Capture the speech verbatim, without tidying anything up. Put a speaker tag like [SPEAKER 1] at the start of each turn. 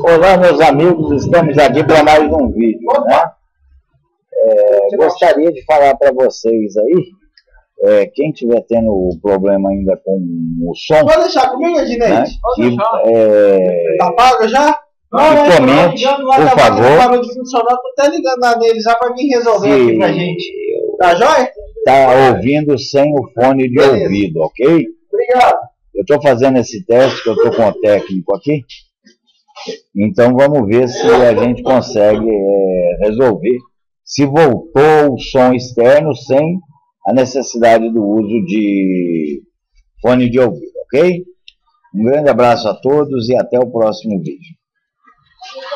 [SPEAKER 1] Olá, meus amigos, estamos aqui para mais um vídeo, né? É, gostaria de falar para vocês aí, é, quem estiver tendo problema ainda com o som...
[SPEAKER 2] Pode deixar comigo, Ednei?
[SPEAKER 1] Né?
[SPEAKER 2] Pode deixar.
[SPEAKER 1] É,
[SPEAKER 2] tá pago já?
[SPEAKER 1] Não, e comente, por favor.
[SPEAKER 2] Parou de funcionar, tô até ligando na deles já para vir resolver
[SPEAKER 1] se
[SPEAKER 2] aqui pra gente. Tá jóia?
[SPEAKER 1] Tá ouvindo sem o fone de Beleza. ouvido, ok?
[SPEAKER 2] Obrigado.
[SPEAKER 1] Eu estou fazendo esse teste, que eu estou com o técnico aqui. Então vamos ver se a gente consegue é, resolver. Se voltou o som externo sem a necessidade do uso de fone de ouvido, ok? Um grande abraço a todos e até o próximo vídeo.